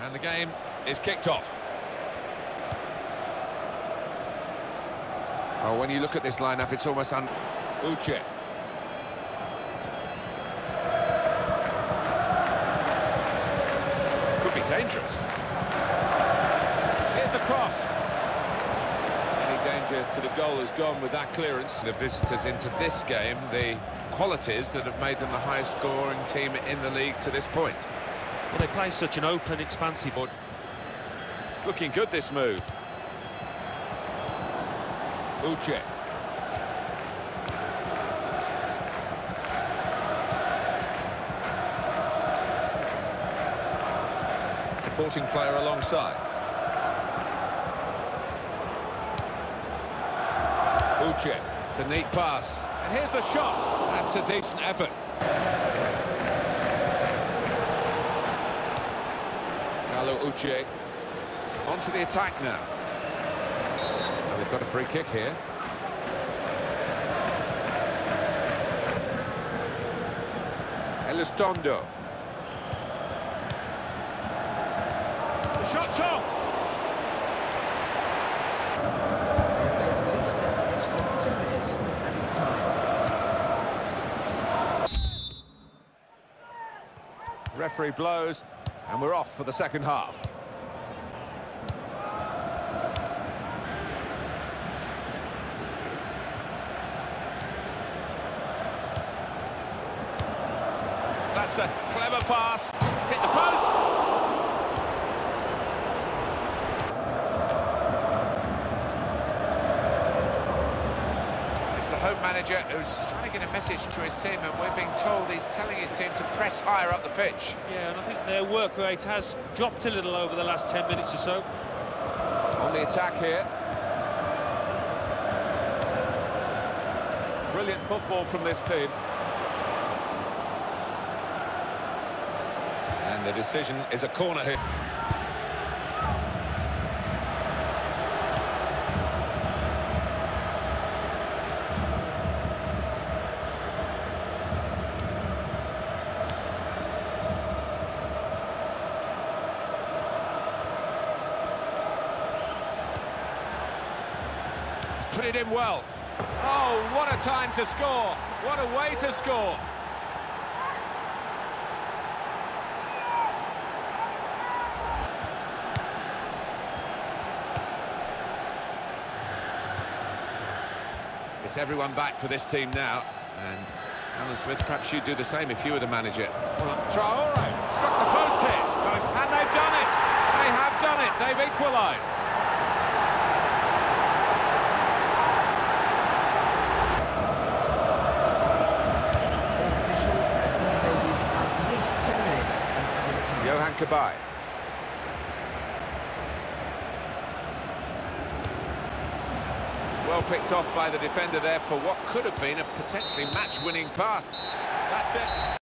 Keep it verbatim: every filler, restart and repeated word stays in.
And the game is kicked off. Oh, when you look at this lineup, it's almost un... Uche. Could be dangerous. Here's the cross. Any danger to the goal is gone with that clearance. The visitors into this game, the qualities that have made them the highest scoring team in the league to this point. Well, they play such an open, expansive... But it's looking good, this move. Uche. Supporting player alongside. Uche. It's a neat pass. And here's the shot. That's a decent effort. Carlo Uche. On to the attack now. Well, they've got a free kick here. Elizondo. The shot's on! Referee blows, and we're off for the second half. That's a clever pass. Hit the post. It's the home manager who's trying to get a message to his team, and we're being told he's telling his team to press higher up the pitch. yeah, and I think their work rate has dropped a little over the last ten minutes or so. On the attack here. Brilliant football from this team. And the decision is a corner here. Put it in well. Oh, what a time to score. What a way to score. It's everyone back for this team now, and Alan Smith, perhaps you'd do the same if you were the manager. Well, Traore struck the post here, and they've done it. They have done it. They've equalised. Yohan Cabaye. Well picked off by the defender there for what could have been a potentially match-winning pass. That's it.